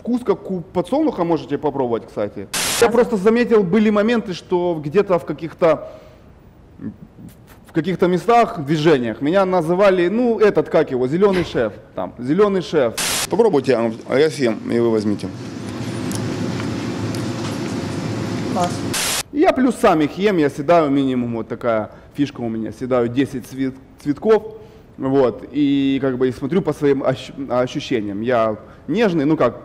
Вкус как у подсолнуха, можете попробовать, кстати. Я просто заметил, были моменты, что где-то в каких-то местах, движениях меня называли, ну, этот, как его, зеленый шеф, там, зеленый шеф. Попробуйте, а я съем, и вы возьмите. Клас. Я плюс сам их ем, я съедаю минимум, вот такая фишка у меня, съедаю 10 цветков, вот, и как бы и смотрю по своим ощущениям. Я нежный, ну как...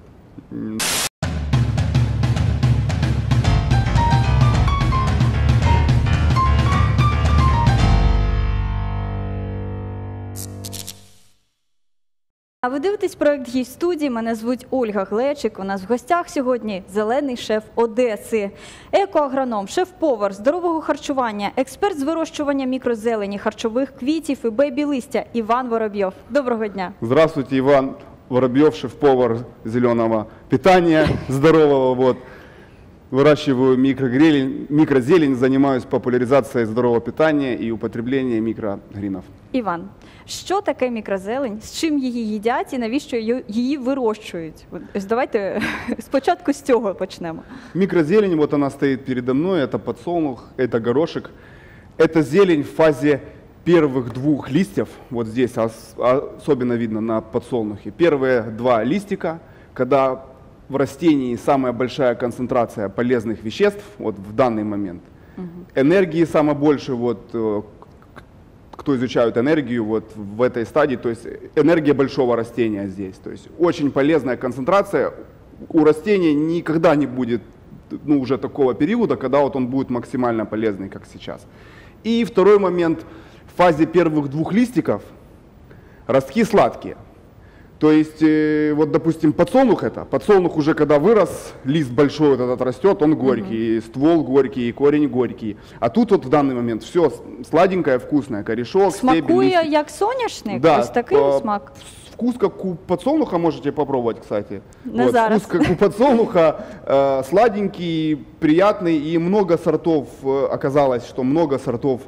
А ви дивитесь проект «Гість студії». Мене звуть Ольга Глечик. У нас в гостях сьогодні зелений шеф Одеси, екоагроном, шеф-повар здорового харчування, експерт з вирощування мікрозелені, харчових квітів і бейбі-листя Іван Воробйов. Доброго дня. Здравствуйте, Иван Воробьев, шеф-повар зеленого питания, здорового. Вот. Выращиваю микрозелень, занимаюсь популяризацией здорового питания и употреблением микрогринов. Іван, що таке мікрозелень, з чим її їдять і навіщо її вирощують? Ось давайте спочатку з цього почнемо. Микрозелень, вот она стоит передо мной, это подсолнух, это горошек. Это зелень в фазе первых двух листьев, вот здесь особенно видно на подсолнухе. Первые два листика, когда в растении самая большая концентрация полезных веществ вот в данный момент. Энергии самое больше, вот, кто изучает энергию вот в этой стадии, то есть энергия большого растения здесь. То есть очень полезная концентрация. У растения никогда не будет уже такого периода, когда вот он будет максимально полезный, как сейчас. И второй момент, в фазе первых двух листиков ростки сладкие. То есть, вот, допустим, подсолнух уже когда вырос, лист большой вот этот растет, он горький, ствол горький, корень горький. А тут вот в данный момент все сладенькое, вкусное, корешок, стебель. Смакує як соняшник? Да, Ось такий смак? Вкус как у подсолнуха, можете попробовать, кстати. Не вот, зараз. вкус как у подсолнуха, сладенький, приятный, и много сортов, оказалось, что много сортов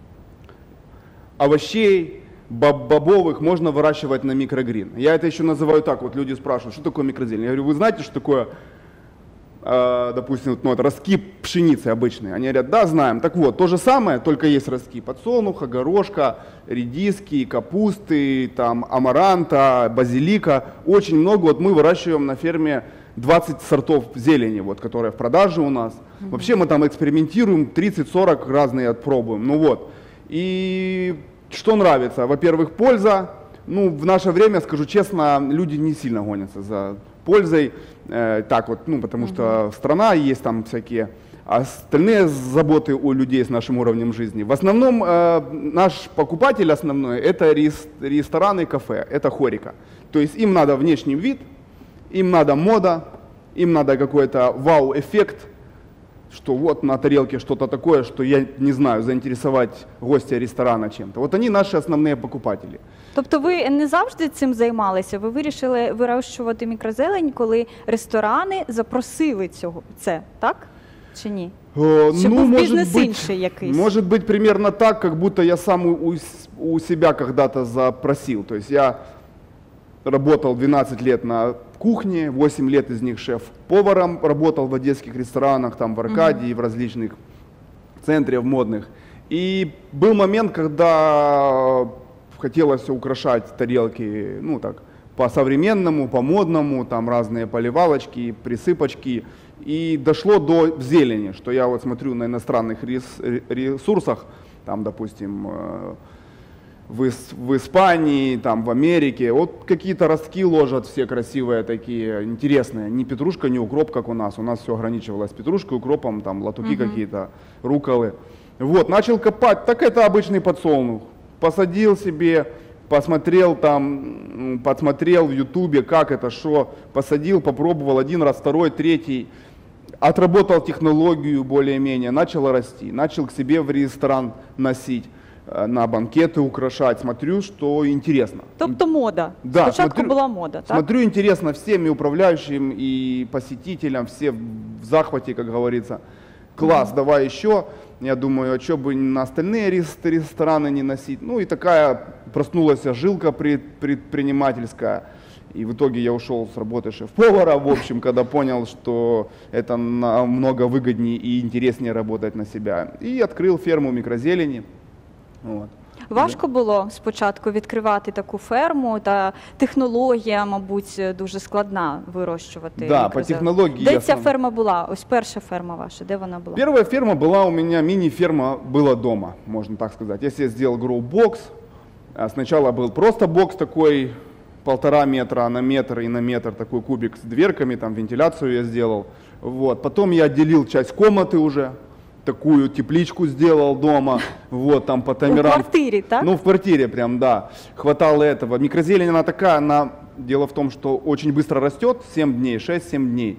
овощей, бобовых можно выращивать на микрогрин. Я это еще называю так, вот люди спрашивают, что такое микрозелень? Я говорю, вы знаете, что такое, допустим, ну, ростки пшеницы обычные? Они говорят, да, знаем. Так вот, то же самое, только есть ростки подсолнуха, горошка, редиски, капусты, там, амаранта, базилика. Очень много, вот мы выращиваем на ферме 20 сортов зелени, вот, которые в продаже у нас. Вообще мы там экспериментируем, 30-40 разные отпробуем. Ну вот, и... Что нравится? Во-первых, польза. Ну, в наше время, скажу честно, люди не сильно гонятся за пользой. Так вот, ну, потому что страна, есть там всякие остальные заботы у людей с нашим уровнем жизни. В основном наш покупатель основной это рестораны и кафе, это хорика. То есть им надо внешний вид, им надо мода, им надо какой-то вау-эффект, что вот на тарелке что-то такое, что я не знаю, заинтересовать гостя ресторана чем-то. Вот они наши основные покупатели. Тобто ви не завжди цим займалися? Ви вирішили вирощувати мікрозелень, коли ресторани запросили це, так? Чи ні? Чи був бізнес інший якийсь? Может быть примерно так, как будто я сам у себя когда-то запросил. То есть я работал 12 лет на кухне, 8 лет из них шеф-поваром, работал в одесских ресторанах, там в Аркадии, в различных центрах модных. И был момент, когда хотелось украшать тарелки, ну так, по-современному, по-модному, там разные поливалочки, присыпочки. И дошло до зелени, что я вот смотрю на иностранных ресурсах, там, допустим, в Испании, там, в Америке, вот какие-то ростки ложат все красивые такие, интересные, не петрушка, не укроп, как у нас все ограничивалось петрушкой, укропом, там, латуки какие-то, рукколы. Вот, начал копать, так это обычный подсолнух, посадил себе, посмотрел там, подсмотрел в ютубе, как это, что, посадил, попробовал один раз, второй, третий, отработал технологию более-менее, начал расти, начал к себе в ресторан носить, на банкеты украшать, смотрю, что интересно. Тобто мода. Да, спочатку була мода, так? Смотрю, интересно всем, и управляющим, и посетителям, все в захвате, как говорится. Класс, давай еще. Я думаю, а что бы на остальные рестораны не носить. Ну и такая проснулась жилка предпринимательская. И в итоге я ушел с работы шеф-повара, в общем, когда понял, что это намного выгоднее и интереснее работать на себя. И открыл ферму микрозелени. Вот. Важко було спочатку відкривати таку ферму, та технологія, мабуть, дуже складна вирощувати. Да, по технологии Де я ця сам- ферма була? Ось перша ферма ваша, де вона була? Первая ферма была у меня, мини-ферма была дома, можно так сказать. Я себе сделал гроу-бокс. Сначала был просто бокс такой, 1,5 метра на метр и на метр, такой кубик с дверками, там вентиляцию я сделал. Вот. Потом я отделил часть комнаты уже, такую тепличку сделал дома, вот, там по У таймерам. квартирі, так? Ну, в квартире прям, да. Хватало этого. Микрозелень, она такая, дело в том, что очень быстро растет, 7 дней, 6-7 дней.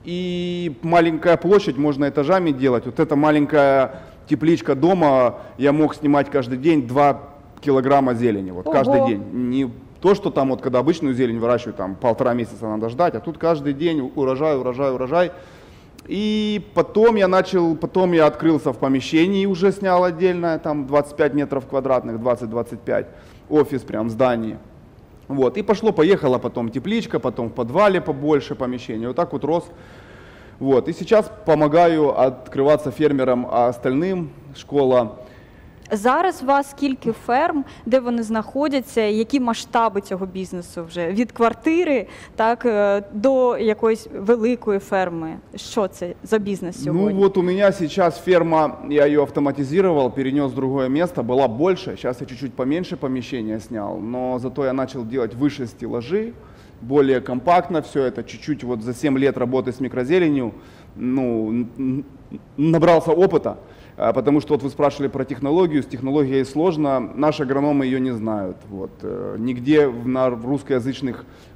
И маленькая площадь, можно этажами делать. Вот эта маленькая тепличка дома, я мог снимать каждый день 2 килограмма зелени, вот Ого. каждый день. Не то, что там вот когда обычную зелень выращивают, там 1,5 месяца надо ждать, а тут каждый день урожай. И потом я открылся в помещении, уже снял отдельное, там 25 метров квадратных, 20-25, офис прям в здании. Вот, и пошло-поехало потом тепличка, потом в подвале побольше помещений, вот так вот рос. Вот, и сейчас помогаю открываться фермерам, а остальным школа. Зараз у вас скільки ферм, де вони знаходяться, які масштаби цього бізнесу вже? Від квартири, так, до якоїсь великої ферми. Що це за бізнес сьогодні? Ну вот у меня сейчас ферма, я ее автоматизировал, перенес в другое место, была больше, сейчас я чуть-чуть поменьше помещения снял, но зато я начал делать выше стеллажи, более компактно все это, чуть-чуть вот за 7 лет работы с микрозеленью, ну, набрался опыта, потому что вот вы спрашивали про технологию, с технологией сложно, наши агрономы ее не знают, вот, нигде в русскоязычных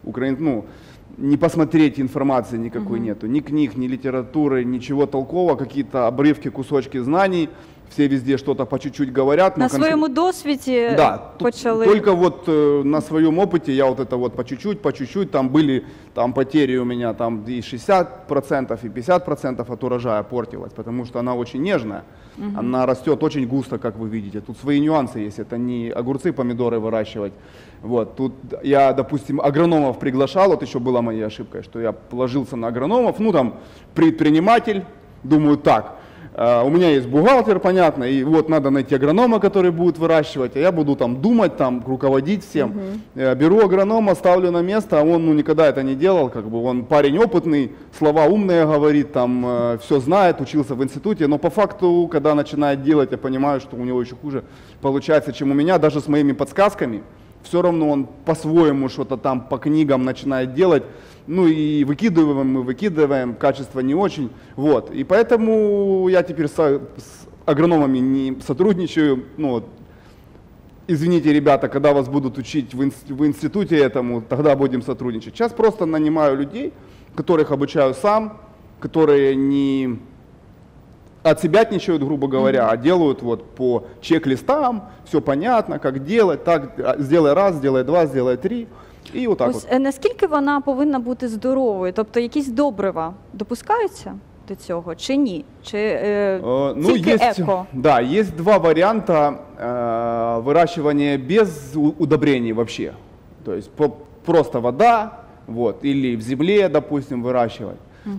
ну, не посмотреть информации никакой нету, ни книг, ни литературы, ничего толкового, какие-то обрывки, кусочки знаний, все везде что-то по чуть-чуть говорят. На своєму досвіді да, почали? только вот на своем опыте я вот это вот по чуть-чуть, там были там потери у меня там и 60%, и 50% от урожая портилось, потому что она очень нежная, она растет очень густо, как вы видите. Тут свои нюансы есть, это не огурцы, помидоры выращивать. Вот, тут я, допустим, агрономов приглашал, вот еще была моей ошибкой, что я положился на агрономов, ну там предприниматель, думаю так, у меня есть бухгалтер, понятно, и вот надо найти агронома, который будет выращивать, а я буду там думать, там руководить всем. Беру агронома, ставлю на место, а он никогда это не делал, как бы он парень опытный, слова умные говорит, там все знает, учился в институте, но по факту, когда начинает делать, я понимаю, что у него еще хуже получается, чем у меня, даже с моими подсказками. Все равно он по-своему что-то там по книгам начинает делать, ну и выкидываем, качество не очень, вот. И поэтому я теперь с агрономами не сотрудничаю, ну вот. Извините, ребята, когда вас будут учить в институте этому, тогда будем сотрудничать. Сейчас просто нанимаю людей, которых обучаю сам, которые не отсебятничают, грубо говоря, а делают вот по чек-листам, все понятно, как делать, так, сделай раз, сделай два, сделай три, і отак от. Ось наскільки вона повинна бути здоровою? Тобто якісь добрива допускаються до цього чи ні? Чи тільки еко? Да, есть два варианта выращивания без удобрений вообще. То есть просто вода, вот, или в земле, допустим, выращивать.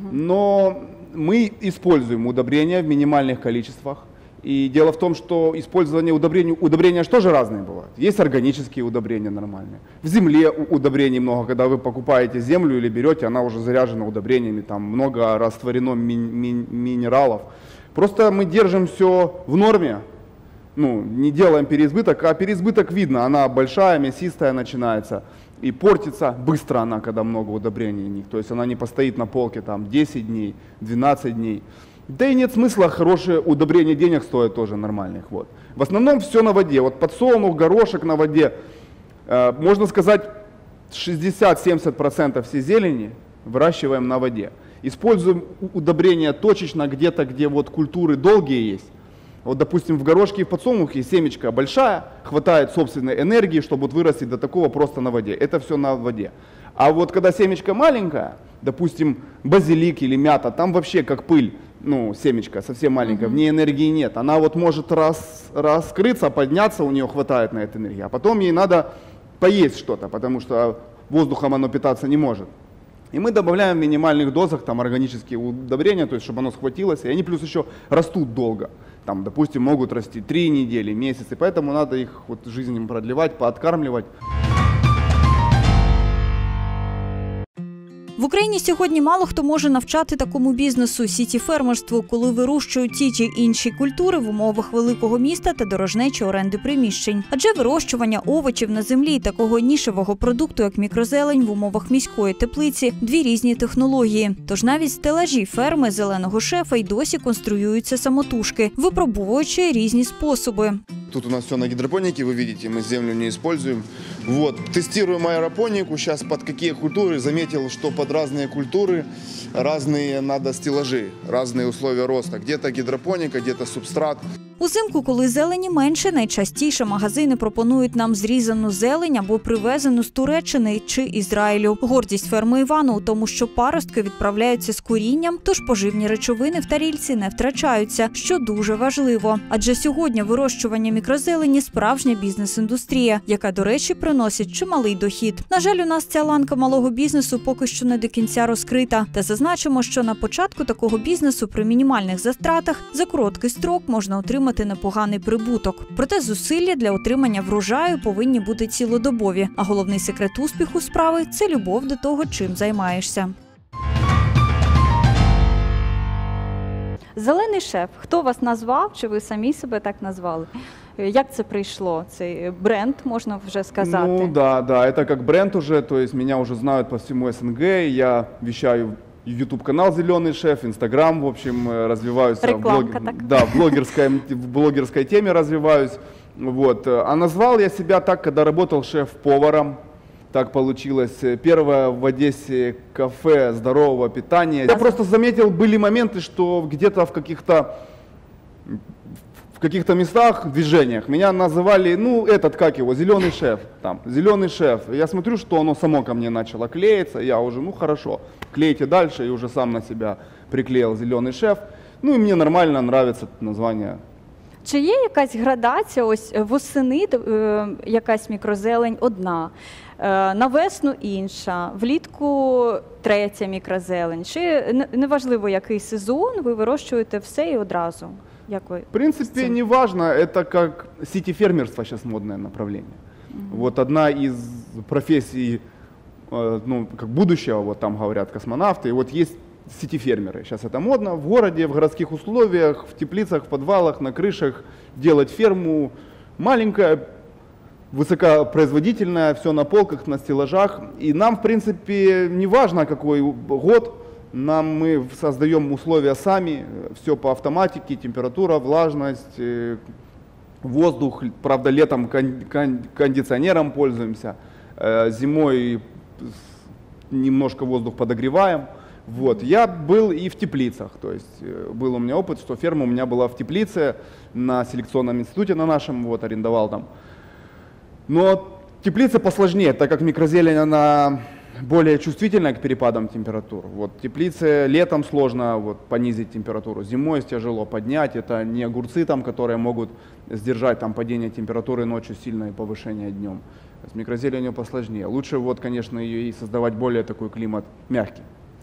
Но мы используем удобрения в минимальных количествах. И дело в том, что использование удобрения же тоже разные бывают. Есть органические удобрения нормальные. В земле удобрений много, когда вы покупаете землю или берете, она уже заряжена удобрениями, там много растворено минералов. Просто мы держим все в норме, ну, не делаем переизбыток, а переизбыток видно, она большая, мясистая начинается. И портится быстро она, когда много удобрений в них. То есть она не постоит на полке там 10 дней, 12 дней. Да и нет смысла, хорошие удобрения денег стоят тоже нормальных. Вот. В основном все на воде. Вот подсолнух, горошек на воде. Можно сказать, 60-70% всей зелени выращиваем на воде. Используем удобрения точечно где-то, где вот культуры долгие есть. Вот, допустим, в горошке и в подсолнухе семечка большая, хватает собственной энергии, чтобы вот вырастить до такого просто на воде. Это все на воде. А вот когда семечка маленькая, допустим, базилик или мята, там вообще как пыль, ну, семечка совсем маленькая, в ней энергии нет. Она вот может раскрыться, подняться, у нее хватает на эту энергию. А потом ей надо поесть что-то, потому что воздухом оно питаться не может. И мы добавляем в минимальных дозах там органические удобрения, то есть чтобы оно схватилось, и они плюс еще растут долго. Там, допустим, могут расти 3 недели, месяц, и поэтому надо их вот жизнь им продлевать, пооткармливать. В Україні сьогодні мало хто може навчати такому бізнесу – сіті-фермерству, коли вирощують ті чи інші культури в умовах великого міста та дорожнечі оренди приміщень. Адже вирощування овочів на землі такого нішевого продукту, як мікрозелень, в умовах міської теплиці – дві різні технології. Тож навіть стелажі ферми зеленого шефа й досі конструюються самотужки, випробовуючи різні способи. Тут у нас все на гидропонике, вы видите, мы землю не используем. Вот, тестируем аэропонику, сейчас под какие культуры, заметил, что под разные культуры разные надо стеллажи, разные условия роста. Где-то гидропоника, где-то субстрат. Узимку, коли зелені менше, найчастіше магазини пропонують нам зрізану зелень або привезену з Туреччини чи Ізраїлю. Гордість ферми Івана у тому, що паростки відправляються з корінням, тож поживні речовини в тарільці не втрачаються, що дуже важливо. Адже сьогодні вирощування мікрозелені – справжня бізнес-індустрія, яка, до речі, приносить чималий дохід. На жаль, у нас ця ланка малого бізнесу поки що не до кінця розкрита. Та зазначимо, що на початку такого бізнесу при мінімальних затратах за короткий строк можна отримати непоганий прибуток. Проте зусилля для отримання врожаю повинні бути цілодобові. А головний секрет успіху справи – це любов до того, чим займаєшся. Зелений шеф. Хто вас назвав? Чи ви самі себе так назвали? Як це прийшло? Цей бренд, можна вже сказати? Ну да, это как бренд уже, то есть меня уже знают по всему СНГ, я вещаю YouTube-канал «Зеленый шеф», Инстаграм, в общем, развиваюсь в блогерской теме развиваюсь. Вот. А назвал я себя так, когда работал шеф-поваром. Так получилось. Первое в Одессе кафе здорового питания. Я просто заметил, были моменты, что где-то в каких-то местах, движениях меня называли, ну, этот, как его, «Зеленый шеф», там, «Зеленый шеф». Я смотрю, что оно само ко мне начало клеиться, я уже, ну, хорошо, клейте дальше, и уже сам на себя приклеил «Зеленый шеф». Ну, и мне нормально нравится название. Чи є якась градація, ось восени якась мікрозелень одна, на весну інша, влітку третя мікрозелень? Чи неважливо, який сезон, ви вирощуєте все і одразу? В принципе, не важно, это как сити-фермерство сейчас модное направление. Вот одна из профессий, ну, как будущего, вот там говорят космонавты, и вот есть сити-фермеры. Сейчас это модно в городе, в городских условиях, в теплицах, в подвалах, на крышах делать ферму маленькая, высокопроизводительная, все на полках, на стеллажах. И нам, в принципе, не важно, какой год, мы создаем условия сами, все по автоматике, температура, влажность, воздух. Правда, летом кондиционером пользуемся, зимой немножко воздух подогреваем. Вот. Я был и в теплицах, то есть был у меня опыт, что ферма у меня была в теплице на селекционном институте на нашем, вот, арендовал там. Но теплица посложнее, так как микрозелень, она более чувствительная к перепадам температур. Вот теплице летом сложно вот, понизить температуру, зимой тяжело поднять. Это не огурцы, там, которые могут сдержать там, падение температуры ночью сильное повышение днем. С микрозеленью посложнее. Лучше, вот, конечно, ее и создавать более такой климат мягкий.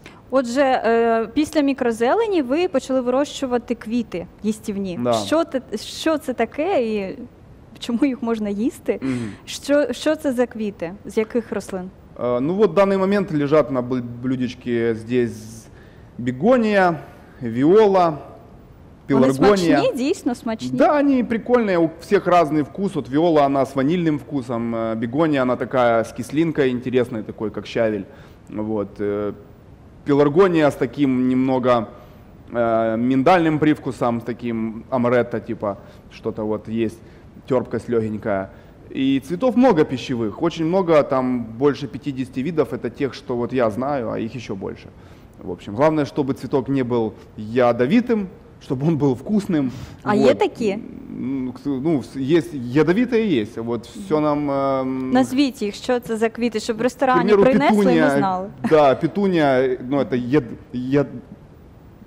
Отже, після мікрозелені ви почали вирощувати квіти їстівні. Да. Що це таке і чому їх можна їсти? Що це за квіти? З яких рослин? Ну вот в данный момент лежат на блюдечке здесь бегония, виола, пеларгония. Они смачні, дійсно смачні? Да, они прикольные, у всех разный вкус. Вот виола, она с ванильным вкусом, бегония, она такая с кислинкой интересной, такой как щавель. Вот. Пеларгония с таким немного миндальным привкусом, с таким амаретто типа, что-то вот есть, терпкость легенькая. И цветов много пищевых, очень много, там больше 50 видов, это тех, что вот я знаю, а их еще больше. В общем, главное, чтобы цветок не был ядовитым, чтобы он был вкусным. А вот. є такі? Ну, есть ядовитые есть, вот все нам... Назвіть їх, що це за квіти, щоб в ресторані принесли петуния, і ми знали. Да, петуния, ну это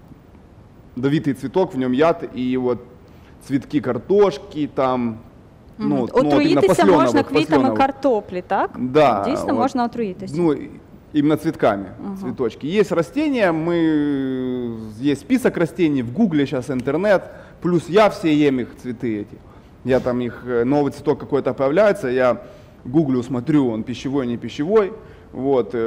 ядовитый цветок, в нем яд, и вот цветки картошки, там Ну, Мгм. вот именно Отруїтися можна посленовых, квітами посленовых. картоплі, так? Да, Дійсно, вот. можна отруїтися. Ну, именно цветками, цветочки. Есть растения, есть список растений, в гугле сейчас интернет, плюс я все ем их цветы эти. Я там их, новый цветок какой-то появляется, я гуглю, смотрю, он пищевой, не пищевой. Вот.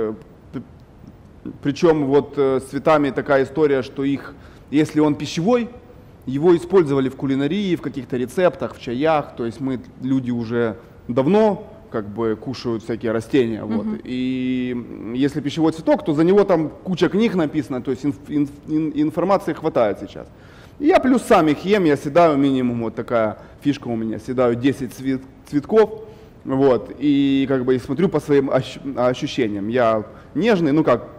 Причем вот с цветами такая история, что их, если он пищевой, его использовали в кулинарии, в каких-то рецептах, в чаях. То есть мы, люди уже давно как бы кушают всякие растения. Вот. И если пищевой цветок, то за него там куча книг написано, то есть информации хватает сейчас. И я плюс сам их ем, я съедаю минимум, вот такая фишка у меня, съедаю 10 цветков. Вот, и как бы и смотрю по своим ощущениям. Я нежный, ну как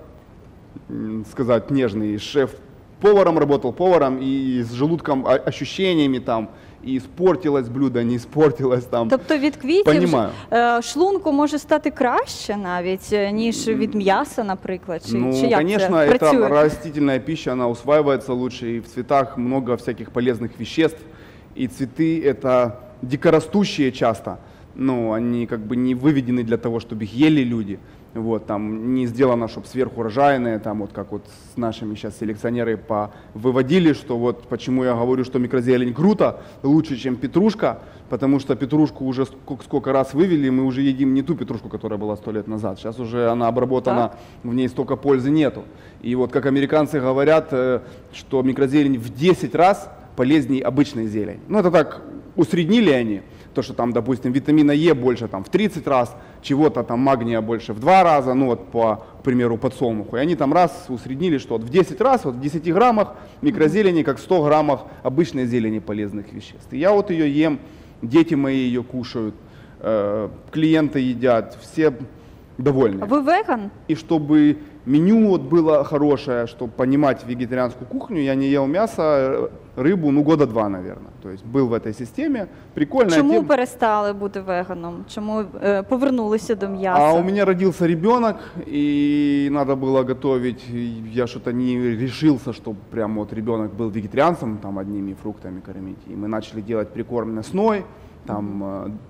сказать, нежный, шеф-поваром работал, поваром, и с желудком, ощущениями там, и испортилось блюдо, не испортилось там. Тобто від квітів Понімаю. Шлунку може стати краще навіть, ніж від м'яса, наприклад? Чи Ну, як конечно, це это працює? растительная пища, она усваивается лучше, и в цветах много всяких полезных веществ, и цветы это дикорастущие часто, но они как бы не выведены для того, чтобы их ели люди. Вот, там не сделано, чтобы сверхурожайные, там вот как вот с нашими сейчас селекционеры выводили, что вот почему я говорю, что микрозелень круто, лучше, чем петрушка, потому что петрушку уже сколько раз вывели, мы уже едим не ту петрушку, которая была 100 лет назад. Сейчас уже она обработана, Так. в ней столько пользы нету. И вот как американцы говорят, что микрозелень в 10 раз полезнее обычной зелени. Ну это так усреднили они. То, что там, допустим, витамина Е больше там, в 30 раз, чего-то там магния больше в 2 раза, ну вот по примеру подсолнуху. И они там раз усреднили, что вот в 10 раз, вот в 10 граммах микрозелени, как в 100 граммах обычной зелени полезных веществ. И я вот ее ем, дети мои ее кушают, клиенты едят, все довольны. Ви веган? И чтобы меню вот было хорошее, чтобы понимать вегетарианскую кухню, я не ел мясо, рыбу, ну года 2, наверное. То есть был в этой системе. Прикольная Чому тема. перестали бути веганом? Чому повернулися до м'яса? А у меня родился ребенок, и надо было готовить. И я что-то не решился, чтобы прям вот ребенок был вегетарианцем, там одними фруктами кормить. И мы начали делать прикорм мясной, там,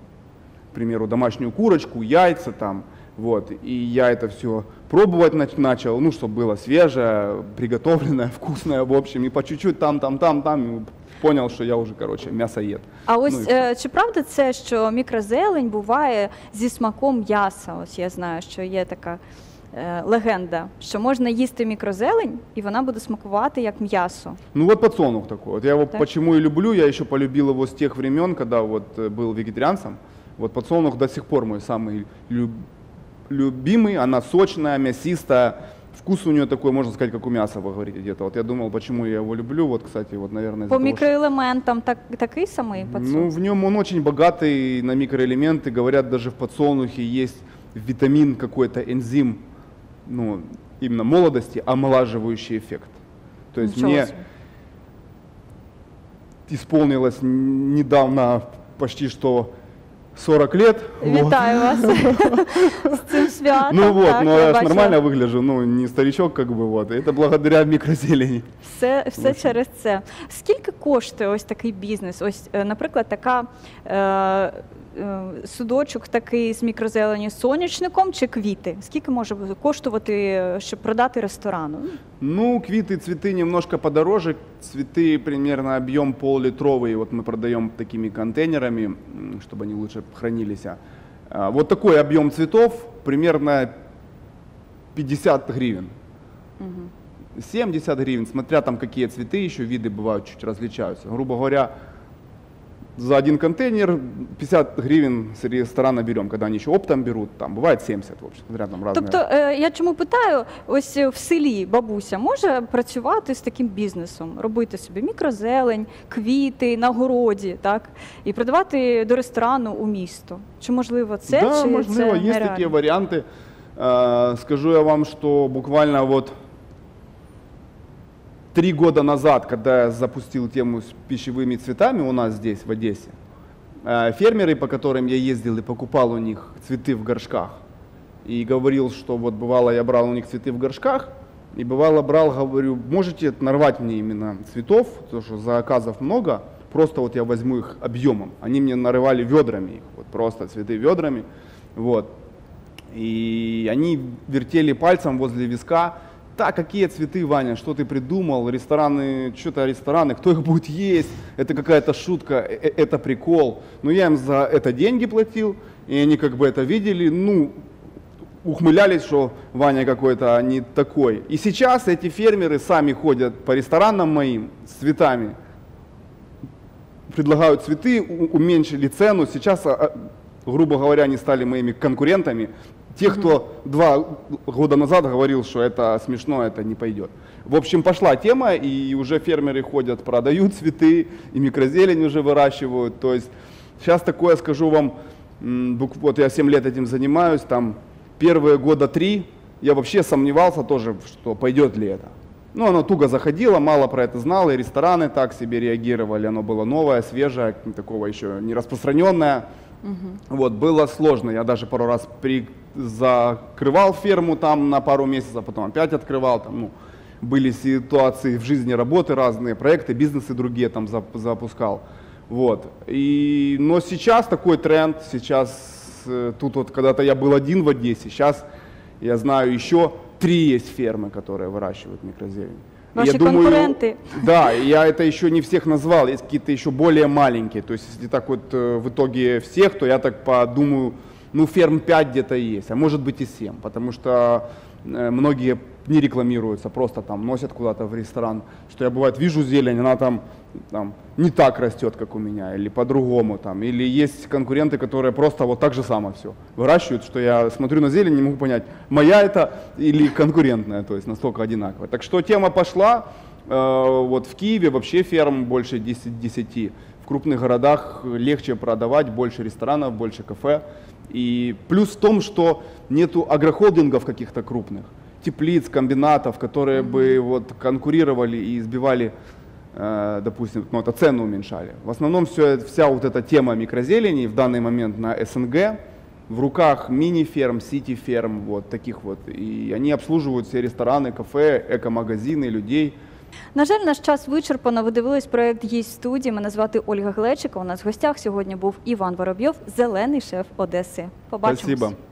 к примеру, домашнюю курочку, яйца там. Вот, и я это все пробовать начал, ну, чтобы было свежее, приготовленное, вкусное, в общем, и по чуть-чуть там, и понял, что я уже, короче, мясоед. А Ну, ось і чи правда це, що мікрозелень буває зі смаком м'яса? Ось я знаю, що є така легенда, що можна їсти мікрозелень, і вона буде смакувати як м'ясо. Ну вот подсолнух такой. Вот я его Так. почему и люблю, я еще полюбил его с тех времен, когда вот был вегетарианцем. Вот подсолнух до сих пор мой самый любимый, она сочная, мясистая. Вкус у нее такой, можно сказать, как у мяса, вы говорите где-то. Вот я думал, почему я его люблю. Вот, кстати, вот, наверное, По из-за того, что- мікроелементам такий самий Ну, подсолнух? в нем он очень богатый на микроэлементы. Говорят, даже в подсолнухе есть витамин, какой-то энзим, ну, именно молодости, омолаживающий эффект. То есть Нічого мне собі. исполнилось недавно почти что 40 лет. Вот. Вітаю вас з цим святом. Ну вот, Так, но я я ж бачила. нормально выгляжу, ну не старичок как бы вот. Это благодаря микрозелени. Все через це. Скільки коштує ось такий бізнес? Ось, наприклад, така судочок такий з мікрозеленю, з соняшником чи квіти? Скільки може коштувати, щоб продати ресторану? Ну, квиты, цветы немножко подороже. Цветы примерно объем пол-литровый. Вот мы продаем такими контейнерами, чтобы они лучше хранились. Вот такой объем цветов, примерно 50 гривен. 70 гривен, смотря там какие цветы еще, виды бывают, чуть различаются. Грубо говоря, за один контейнер 50 гривен с ресторана берем, когда они еще оптом берут, там бывает 70, в общем, смотря там разные. Тобто, я чому питаю, ось в селі бабуся може працювати з таким бізнесом, робити собі мікрозелень, квіти на городі, так? І продавати до ресторану у місто. Чи можливо це, Да, чи можливо, це есть нереально? такие варианты. Скажу я вам, что буквально вот 3 года назад, когда я запустил тему с пищевыми цветами у нас здесь, в Одессе, фермеры, по которым я ездил и покупал у них цветы в горшках, и говорил, что вот бывало я брал у них цветы в горшках, и бывало брал, говорю, можете нарвать мне именно цветов, потому что заказов много, просто вот я возьму их объемом. Они мне нарывали ведрами их, вот просто цветы ведрами, вот. И они вертели пальцем возле виска. Так, какие цветы, Ваня, что ты придумал? Рестораны, что-то рестораны, кто их будет есть? Это какая-то шутка, это прикол. Но я им за это деньги платил, и они как бы это видели, ну, ухмылялись, что Ваня какой-то не такой. И сейчас эти фермеры сами ходят по ресторанам моим с цветами, предлагают цветы, уменьшили цену. Сейчас, грубо говоря, они стали моими конкурентами. Те, кто 2 года назад говорил, что это смешно, это не пойдет. В общем, пошла тема, и уже фермеры ходят, продают цветы, и микрозелень уже выращивают. То есть сейчас такое, скажу вам, вот я 7 лет этим занимаюсь, там первые года 3 я вообще сомневался тоже, что пойдет ли это. Ну, оно туго заходило, мало про это знал, и рестораны так себе реагировали, оно было новое, свежее, такого еще не распространенное. Вот, было сложно, я даже пару раз закрывал ферму там на пару месяцев, потом опять открывал, там, ну, были ситуации в жизни, работы разные, проекты, бизнесы другие там запускал. Вот. Но сейчас такой тренд, сейчас тут вот когда-то я был один в Одессе, сейчас я знаю еще 3 есть фермы, которые выращивают микрозелень. Ваши конкуренты. Да, я это еще не всех назвал, есть какие-то еще более маленькие. То есть если так вот в итоге всех, то я так подумаю, ну ферм 5 где-то есть, а может быть и 7, потому что многие не рекламируются, просто там носят куда-то в ресторан, что я бывает вижу зелень, она там не так растет, как у меня, или по-другому там, или есть конкуренты, которые просто вот так же само все выращивают, что я смотрю на зелень, не могу понять, моя это или конкурентная, то есть настолько одинаковая. Так что тема пошла, вот в Киеве вообще ферм больше 10, в крупных городах легче продавать, больше ресторанов, больше кафе. И плюс в том, что нету агрохолдингов каких-то крупных, теплиц, комбинатов, которые бы вот конкурировали и сбивали, допустим, ну, это цену уменьшали. В основном вся вот эта тема микрозелени в данный момент на СНГ в руках мини-ферм, сити-ферм, вот таких вот. И они обслуживают все рестораны, кафе, еко-магазини, людей. На жаль, наш час вичерпано. Ви дивились проект «Гість студії». Мене звати Ольга Глечик. У нас в гостях сьогодні був Іван Воробйов, зелений шеф Одеси. Побачимось. Спасибо.